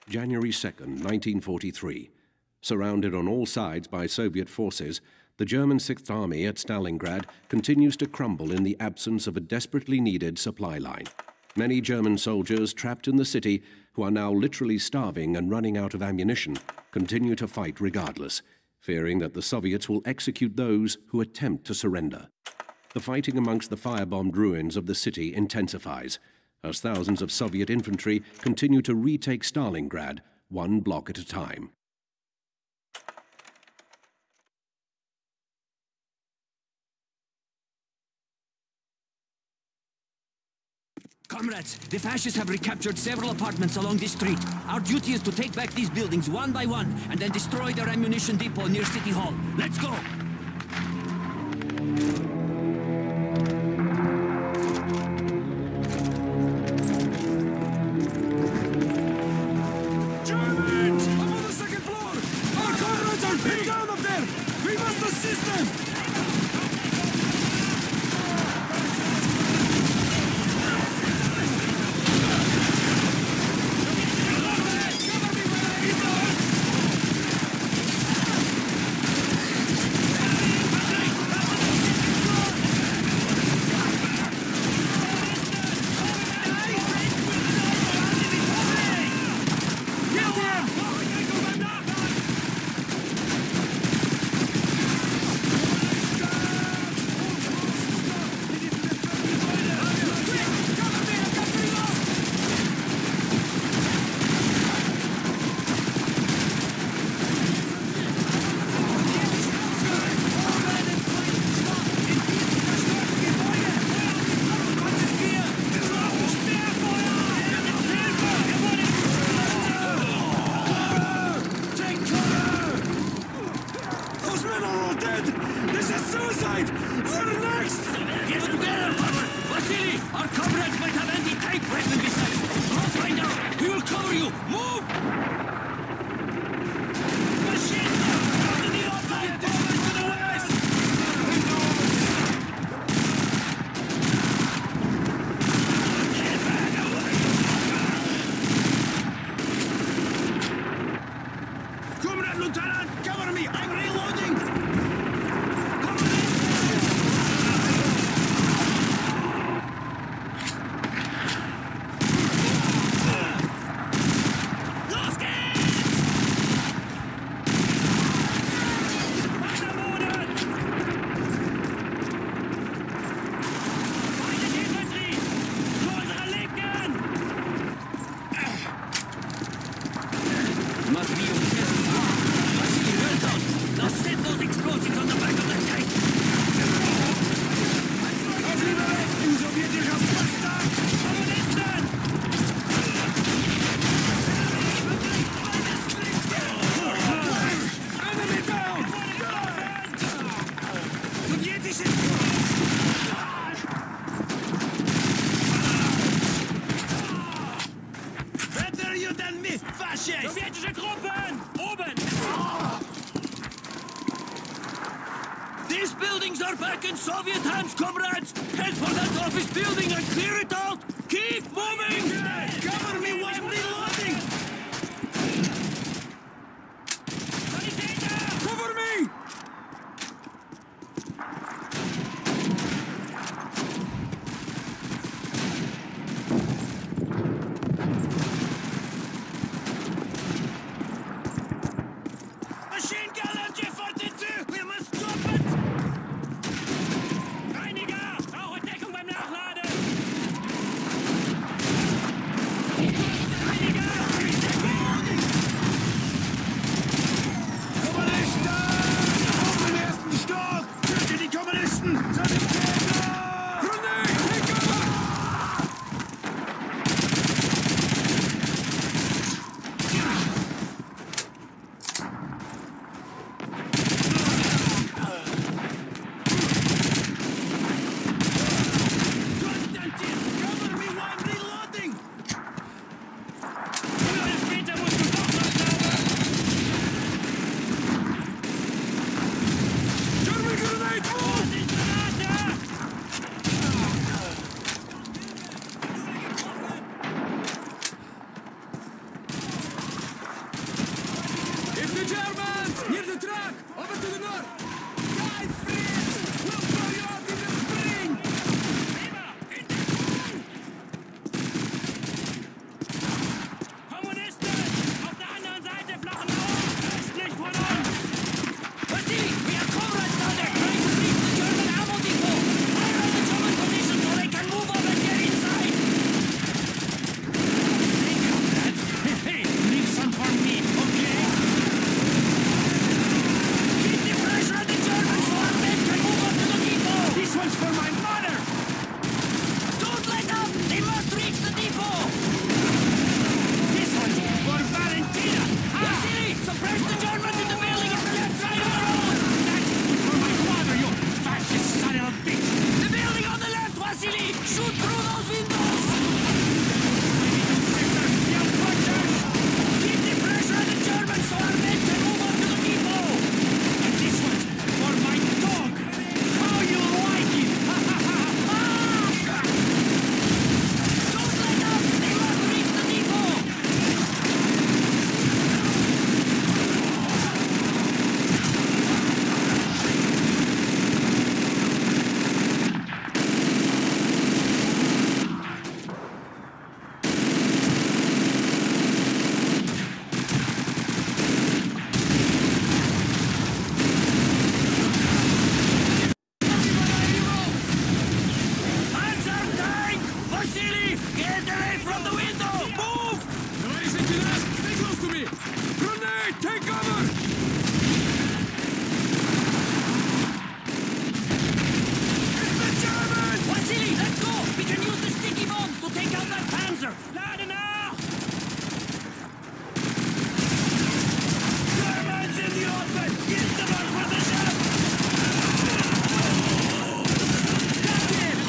January 2nd, 1943. Surrounded on all sides by Soviet forces, the German Sixth Army at Stalingrad continues to crumble in the absence of a desperately needed supply line. Many German soldiers trapped in the city, who are now literally starving and running out of ammunition, continue to fight regardless, fearing that the Soviets will execute those who attempt to surrender. The fighting amongst the firebombed ruins of the city intensifies, as thousands of Soviet infantry continue to retake Stalingrad, one block at a time. Comrades, the fascists have recaptured several apartments along this street. Our duty is to take back these buildings one by one and then destroy their ammunition depot near City Hall. Let's go! Germans! I'm on the second floor! Our comrades are pinned down up there! We must assist them! This is suicide! We're next! Get together, Robert! Vasili, our comrades might have anti-tank weapons beside them. I'll find out! We will cover you! Move! Machine gun! To the outside! To the west! Get back away! Comrade Lieutenant, cover me! I'm reloading! Must be your best. Vasili, well done. Now set those explosives on the back of the tank. Enemy down! Better you than me, fascist! Sowjetische Truppen! Oben! These buildings are back in Soviet hands, comrades! Head for that office building and clear it out! Keep moving! Cover me while I'm reloading! Cover me! Machine gun MG-42! We must stop it! Reiniger! Brauche Deckung beim Nachladen! The Germans! Near the truck! Over to the north! Guys, Fritz! We'll throw you out in the spring! Kommunisten! Auf der anderen Seite flachen auf! Östlich von uns! Vasili, we have comrades down there trying to reach the German ammo depot! Fire on the German position so they can move up and get inside! Take it, Dad. Hey, leave some for me, okay? Keep the pressure on the Germans so our men can move up to the depot! This one's for my mother! Don't let up! They must reach the depot! This one's for Valentina! Vasili, suppress the Germans in the building on the left side of the road! That's for my father, you fascist son of a bitch! The building on the left, Vasili! Shoot through those windows! Young butchers! Keep the pressure on the Germans so our men can move up to the depot! And this one's for my dog! How you like it! Don't let up! They must reach the depot! Panzer tank! Vasili, get away from the window! Move! Tоварищ лейтенант, stay close to me! Grenade! Take cover! It's the Germans! Vasili, let's go! We can use the sticky bombs to take out that Panzer! Laden out! Germans in the open! Get them on position! Captain!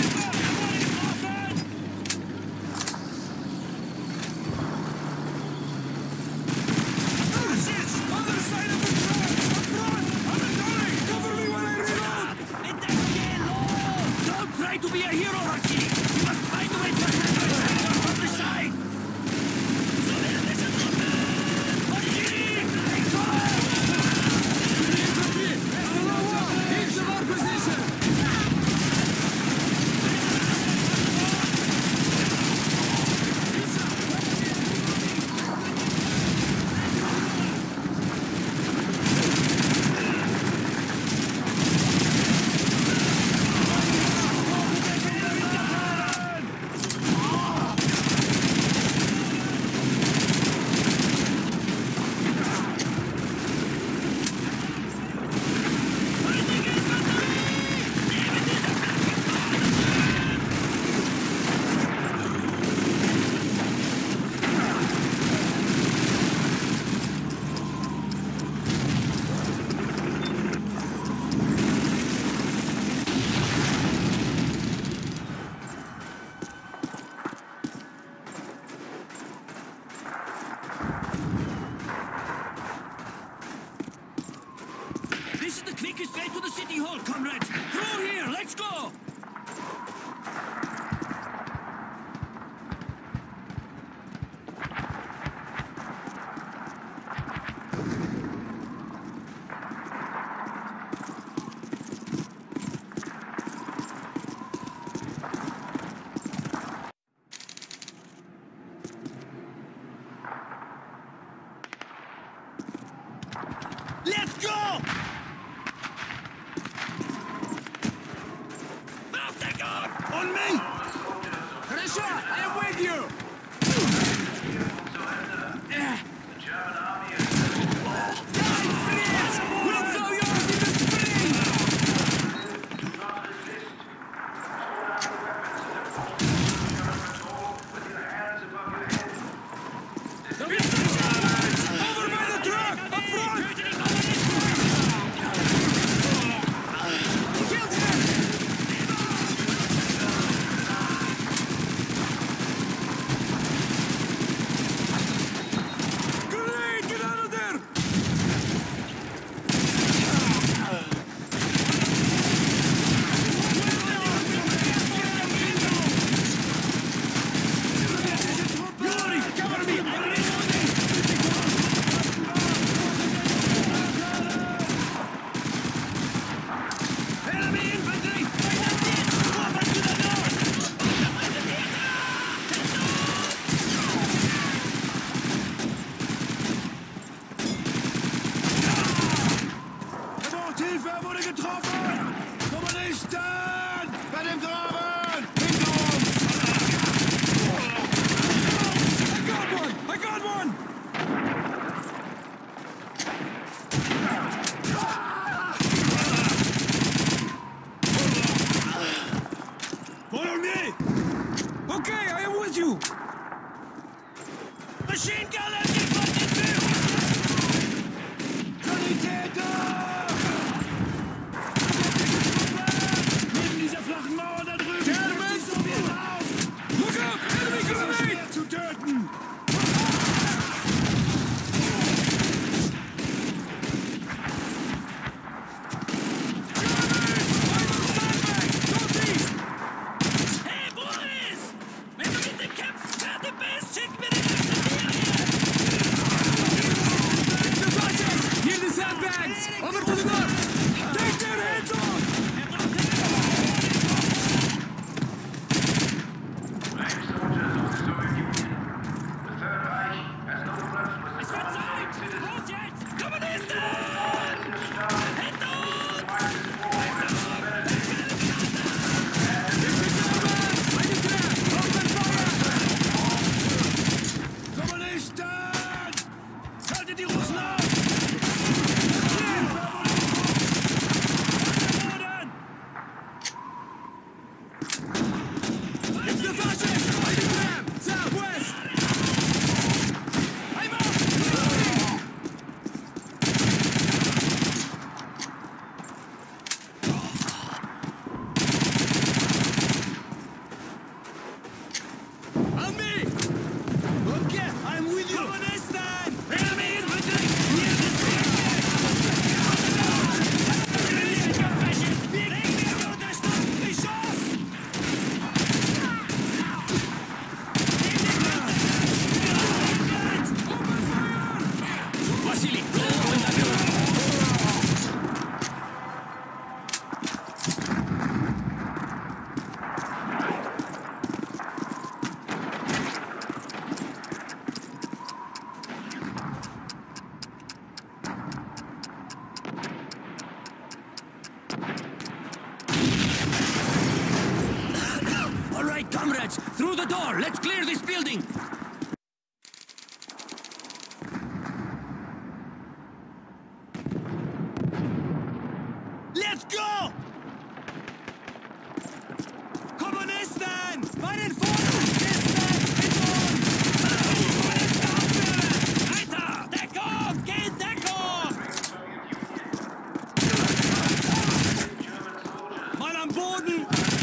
Other side of the truck! Up front! I'm coming! Cover me when I reload! Let that get low! Don't try to be a hero, Vasili! You must find a way to attack the Panzer from the side! So there is a Vasili! Take cover! Infantry! Below wall! Into our position! This is the quickest way to the city hall, comrades! Through here, let's go! Let's go! Mount the gun! On me! Хорошо! I am with you! Die, Fritz! We'll throw you out in the spring! It's the Germans! Over by the truck! Up front! Killed him! Through the door! Let's clear this building! Let's go! Kommunisten! Bei den Vorderlisten! In uns! Weiter! Deckung! Geht Deckung! Mann am Boden!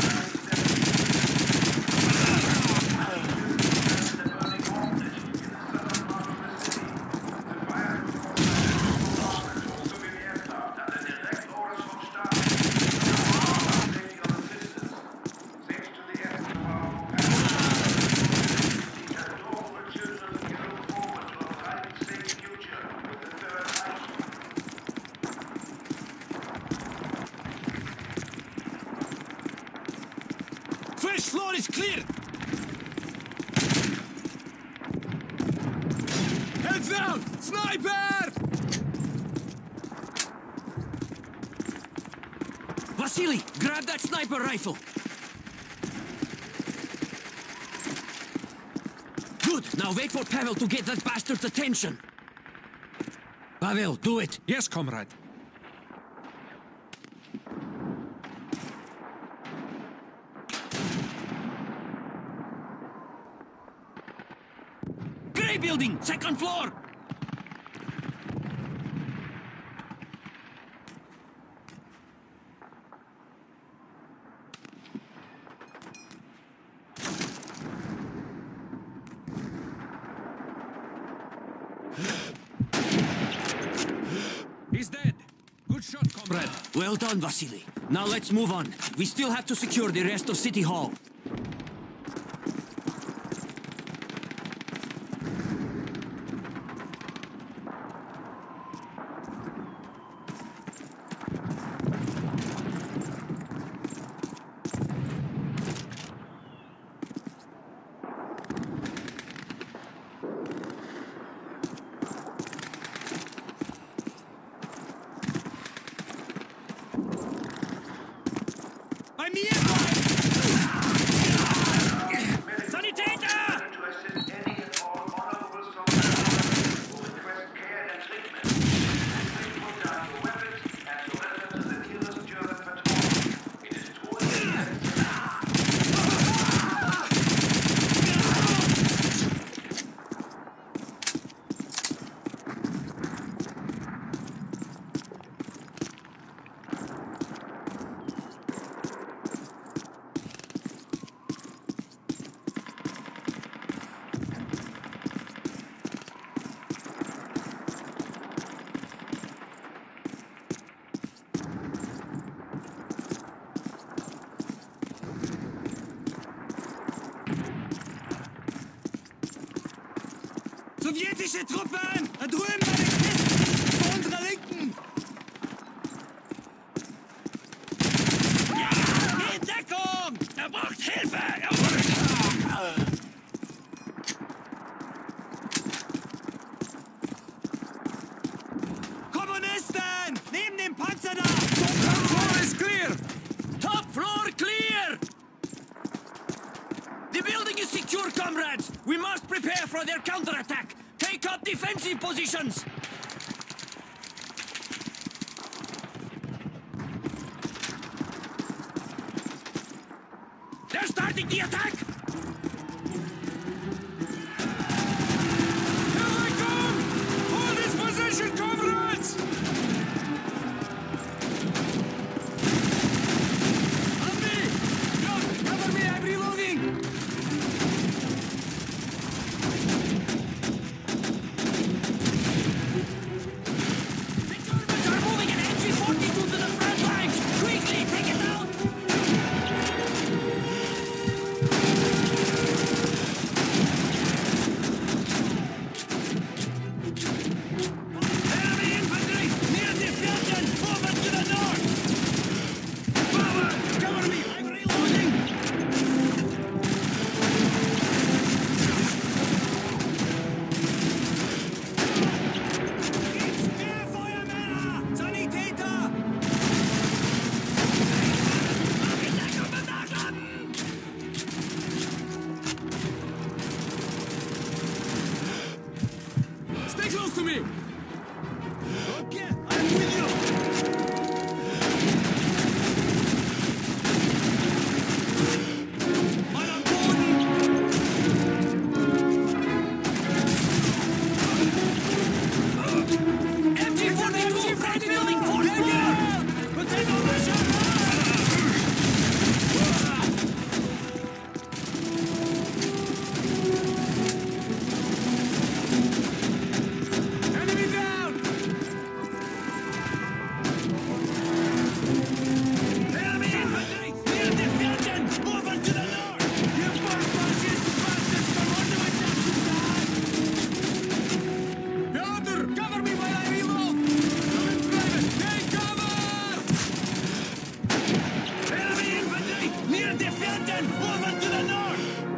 First floor is clear! Heads out! Sniper! Vasili, grab that sniper rifle! Good! Now wait for Pavel to get that bastard's attention! Pavel, do it! Yes, comrade. Grey building! Second floor! He's dead. Good shot, comrade. Well done, Vasili. Now let's move on. We still have to secure the rest of City Hall. Bei mir! Sanitäter! To assist any and all honorable soldiers who request care and treatment. Please put down your weapons and surrender to the nearest German patrol. It is truly Sowjetische Truppen! Da drüben bei den Kisten! Zu unserer Linken! In Deckung! Er braucht Hilfe! Kommunisten! Neben dem Panzer da! Top floor is clear! Top floor clear! The building is secure, comrades! We must prepare for their counterattack! Take up defensive positions! They're starting the attack! Here I come! Hold this position, comrades! On me! Go! Cover me, I'm reloading! The Germans are moving an NG-42 to the front lines! Quickly, take it out! to me! Okay, I'm with you! Man am Boden! MG-42 right building, fourth floor! Potato mission! Enemy down! Enemy infantry! Near the Belgian! Moving to the north! You poor fascist bastards! Come on to attack! Piotr! Cover me while I reload! Coming private! Take cover! Enemy infantry! Near the Belgian! Moving to the north!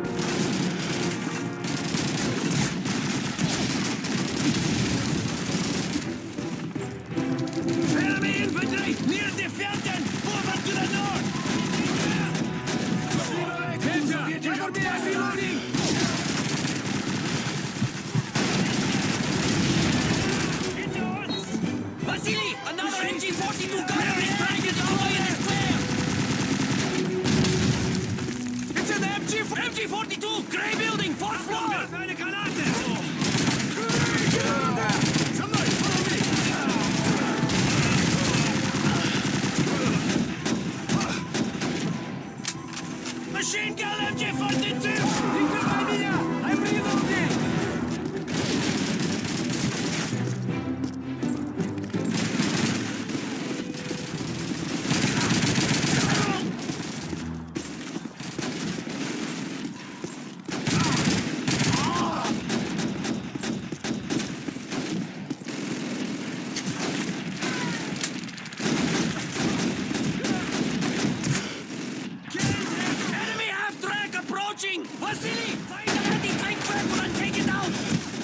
Enemy infantry! Near the fountain! Over to the north! Ninja! Cover me as reloading! Vasili! Another MG-42 gunner is trying to deploy in the square! It's an MG-42! Grey building! Fourth floor! Eine Granate! Somebody follow me! Machine gun MG-42! Прикрывай меня! I'm reloading! Enemy half-track approaching! Vasili! Find the anti-tank weapon and take it out!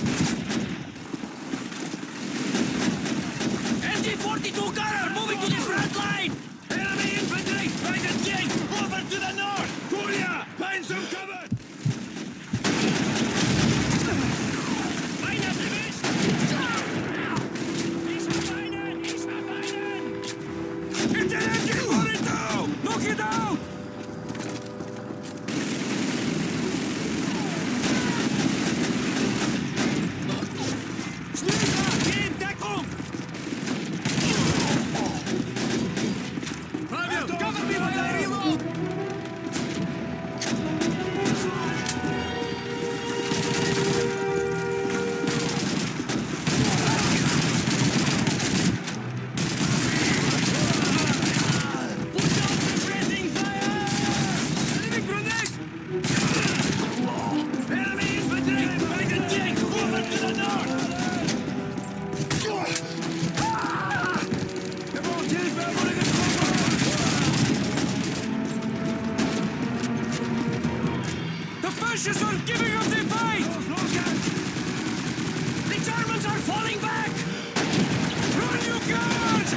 MG-42 gunner moving to the front line! Enemy infantry! Right at gate! Over to the north! Kuria! Find some cover! Find up the beast! He's behind! He's behind! It's an MG-42! Knock it out! Sniper! In Deckung! Pavel, cover me while I reload! Put down the breathing fire! Enemy grenade! Enemy infantry! Right at gate! Over to the north! The fascists are giving up the fight! The Germans are falling back! Run, you guards!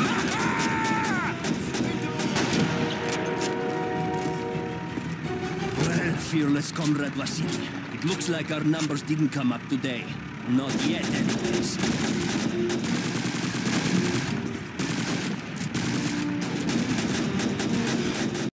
Well, fearless comrade Vasili, it looks like our numbers didn't come up today. Not yet, anyways.